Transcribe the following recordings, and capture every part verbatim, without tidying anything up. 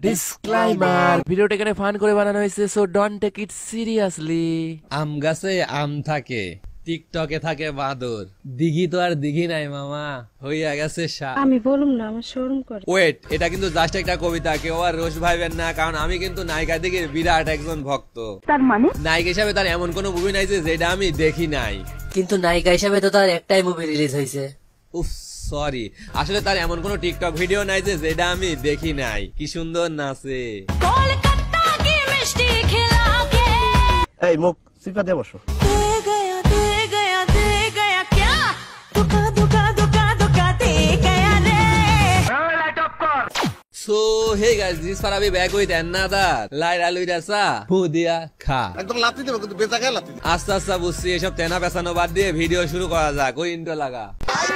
Disclaimer, ভিডিওটা এখানে fun করে বানানো হয়েছে, so don't take it seriously. আম গাছে আম থাকে, টিকটকে থাকে বাদর, দিঘি তো আর দিঘি নাই মামা, হইয়া গেছে সাপ। আমি বলুম না, আমার শরম করে। ওয়েট, এটা কিন্তু জাস্ট একটা কবিতা, কেউ আর রোজ ভাইবেন না, কারণ আমি কিন্তু নায়িকা দিঘির বিরাট একজন ভক্ত। তার মানে নায়িকা হিসাবে তার এমন কোন মুভি নাই যে যেটা আমি দেখি নাই, কিন্তু নায়িকা হিসাবে তো তার একটাই মুভি রিলিজ হয়েছে। উফ সরি, আসলে তার এমন কোন টিকটক ভিডিও নাই যে যেটা আমি দেখি নাই। কি সুন্দর নাচে। এই মুখ সিপা দিয়ে বসো। So hey guys, this is Farabi back with another Laira Luida sa Pudia Kha. একদম লাথি দেব কিন্তু বেচা খায় লাথি। আস্তে আস্তে বুঝছি এসব তেনা পেছানো বাদ দিয়ে ভিডিও শুরু করা যাক। ওই ইন্ট্রো লাগা।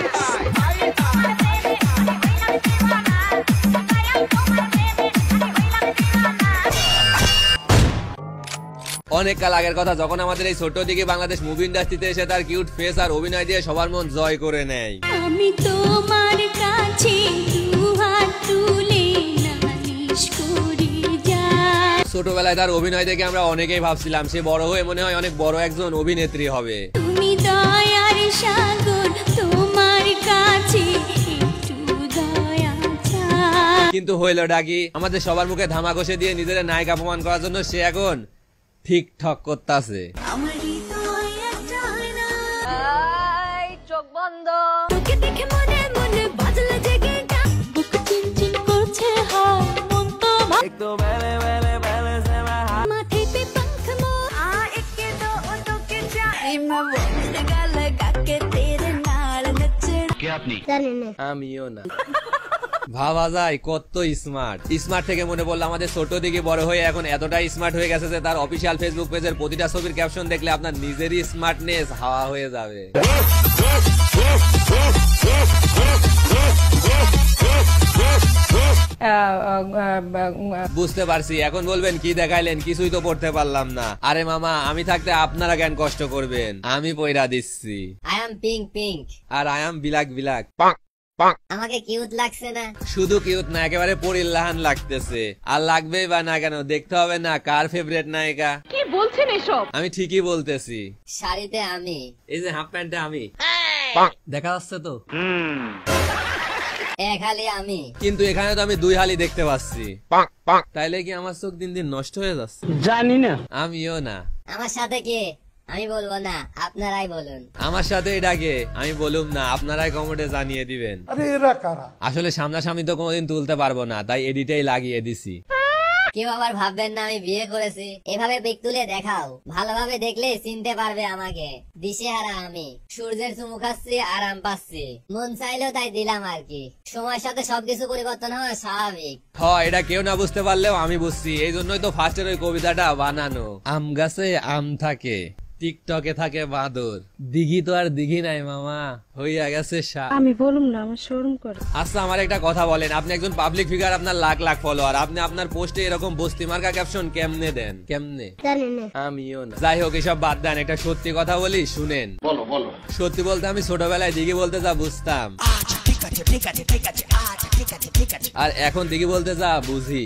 অনেক কাল আগের কথা, যখন আমাদের এই ছোট দিকে বাংলাদেশ মুভি ইন্ডাস্ট্রিতে এসে তার কিউট ফেস আর অভিনয় দিয়ে সবার মন জয় করে নেয়। আমি তোমার কাছে দুহাত তুলে নালিশ করে যাই। ছোটবেলায় তার অভিনয় দেখে আমরা অনেকেই ভাবছিলাম সে বড় হয়ে মনে হয় অনেক বড় একজন অভিনেত্রী হবে। তুমি দয়ার সাগর, তোমার কাছে একটু দয়া চাই। কিন্তু হইল ডাকি, আমাদের সবার মুখে ধামা ঘষে দিয়ে নিজের নায়িকা অপমান করার জন্য সে এখন ঠিকঠাক করতেছে। আমার হৃদয় একটা না, চোখ বন্ধ। তোকে দেখে মনে মনে বাজলে জেগে গান, বুক চিনচিন করছে হায়, মন তো মাটিতে पंख मोर आ एक दो तो के जाए मैं बोल गल गाके तेरे नाल नचड़। কে আপনি? জানি না। আমিও না। ভাবা যায় কত স্মার্ট। স্মার্ট থেকে মনে পড়লো আমাদের ছোট দিকে বড় হয়ে এখন এতটাই স্মার্ট হয়ে গেছে যে তার অফিসিয়াল ফেসবুক পেজের প্রতিটা ছবির ক্যাপশন দেখলে আপনার নিজেরই স্মার্টনেস হাওয়া হয়ে যাবে। বুঝতে পারছি, এখন বলবেন কি দেখাইলেন, কিছুই তো পড়তে পারলাম না। আরে মামা, আমি থাকতে আপনারা কেন কষ্ট করবেন, আমি পয়রা দিচ্ছি। I am pink pink. আর আই এম বিলাক বিলাক। আমাকে কিউট লাগছে না? শুধু কিউট না, একেবারে পরিল্লাহান লাগতেছে। আর লাগবেই বা না কেন, দেখতে হবে না কার ফেভারিট নায়িকা। কি বলছেন এসব? আমি ঠিকই বলতেছি। শাড়িতে আমি, এই যে হাফ প্যান্টে আমি, দেখা যাচ্ছে তো? এক হালি আমি, কিন্তু এখানে তো আমি দুই হালি দেখতে পাচ্ছি। তাইলে কি আমার চোখ দিন দিন নষ্ট হয়ে যাচ্ছে? জানি না। আমিও না। আমার সাথে কে? আমি বলবো না, আপনারাই বলুন। আমার সাথে এটাকে আমি বলুম না, আপনারাই কমেন্টে জানিয়ে দিবেন। আরে এরা কারা? আসলে সামনাসামনি তো কোনোদিন তুলতে পারবো না, তাই এডিটেই লাগিয়ে দিছি। কেউ আবার ভাববেন না আমি বিয়ে করেছি। এভাবে পিক তুলে দেখাও, ভালোভাবে দেখলে চিনতে পারবে আমাকে। দিশেহারা আমি, সূর্যের চুমু খাচ্ছি, আরাম পাচ্ছি, মন চাইলেও তাই দিলাম আর কি। সময়ের সাথে সবকিছু পরিবর্তন হওয়া স্বাভাবিক। হ, এটা কেউ না বুঝতে পারলেও আমি বুঝছি, এই জন্যই তো ফার্স্টের ওই কবিতাটা বানানো। আম গাছে আম থাকে, টিকটকে থাকে বাদর, দিঘি তো আর দিঘি নাই মামা, হইয়া গেছে সাপ। আমি বলুম না, আমার শরম করে। আচ্ছা আমার একটা কথা বলেন, আপনি একজন পাবলিক ফিগার, আপনার লাখ লাখ ফলোয়ার, আপনি আপনার পোস্টে এরকম বস্তি মার্কা ক্যাপশন কেমনে দেন? কেমনে? জানি না। আমিও না। যাই হোক, এসব বাদ দেন, একটা সত্যি কথা বলি, শুনেন। বলো বলো। সত্যি বলতে আমি ছোটবেলায় দিঘি বলতে যা বুঝতাম, আর এখন দিঘি বলতে যা বুঝি,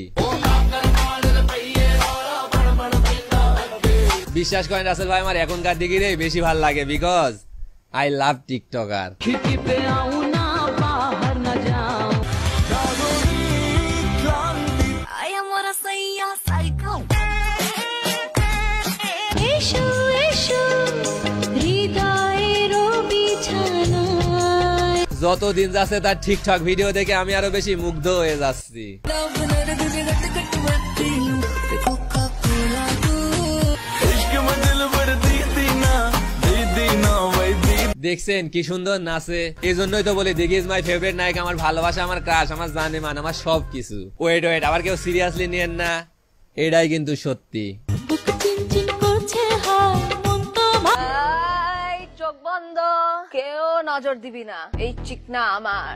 বিশ্বাস করেন রাসেল ভাই, আমার এখনকার দিঘিরে বেশি ভাল লাগে, বিকজ আই লাভ টিকটকার। এসো এসো হৃদয়ের বিছানায়, যত দিন যাচ্ছে তার ঠিকঠাক ভিডিও দেখে আমি আরো বেশি মুগ্ধ হয়ে যাচ্ছি। দেখছেন কি সুন্দর নাচে? এই জন্যই তো বলি দিঘি ইজ মাই ফেভারিট নায়ক, আমার ভালোবাসা, আমার ক্রাশ, আমার জানে মান, আমার সবকিছু। ওয়েট ওয়েট, আবার কেউ সিরিয়াসলি নিয়েন না, এটাই কিন্তু সত্যি। বুক চিনচিন করছে হায়, মন তো চোখ বন্ধ। কেউ নজর দিবি না, এই চিকনা আমার।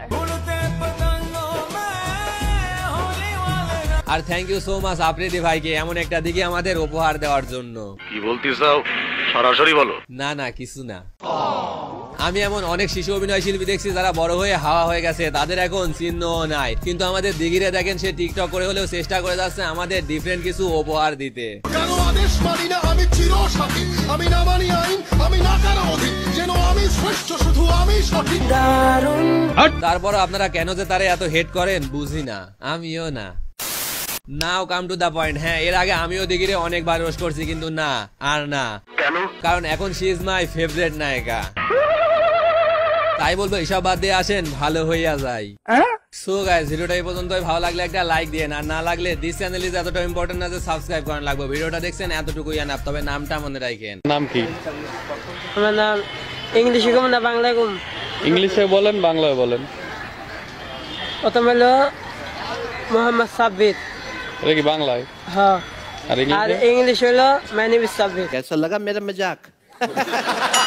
আর thank you so much Afridi ভাইকে এমন একটা দিকে আমাদের উপহার দেওয়ার জন্য। কি বলতে চাও? সরাসরি বলো। না না, কিছু না। আমি এমন অনেক শিশু অভিনয় শিল্পী দেখছি যারা বড় হয়ে হাওয়া হয়ে গেছে, তাদের এখন চিহ্ন নাই। কিন্তু আমাদের দিঘিরে দেখেন, সে টিকটক করে হলেও চেষ্টা করে যাচ্ছে আমাদের ডিফারেন্ট কিছু উপহার দিতে। কেন আদেশ মানি না আমি চিরসাথী, আমি না মানি আইন, আমি না কারো অধীন, যেন আমি শ্রেষ্ঠ, শুধু আমি সঠিক। তারপর আপনারা কেন যে তারে এত হেট করেন বুঝি না, আমিও না। Now come to the point. হ্যাঁ, এর আগে আমিও দিঘিরে অনেকবার রোস্ট করছি, কিন্তু না, আর না। কেন? কারণ এখন শি ইজ মাই ফেভারিট নায়িকা। তাই বলবো এসব বাদ দিয়ে আসেন, ভালো হইয়া যায়। সো গাইস, ভিডিওটা এই পর্যন্তই। ভালো লাগলে একটা লাইক দিয়েন, আর না লাগলে দিস চ্যানেল ইজ এতটা ইম্পর্টেন্ট না যে সাবস্ক্রাইব করার লাগবে। ভিডিওটা দেখছেন এতটুকুই এনাফ, তবে নামটা মনে রাখেন। নাম কি? আমার নাম ইংলিশে কম না বাংলায় কম? ইংলিশে বলেন, বাংলায় বলেন। প্রথম হলো মোহাম্মদ সাব্বির। এটা কি বাংলায়? হ্যাঁ। আর আর ইংলিশ হলো মাই নেম ইজ সাব্বির। कैसा लगा मेरा मजाक?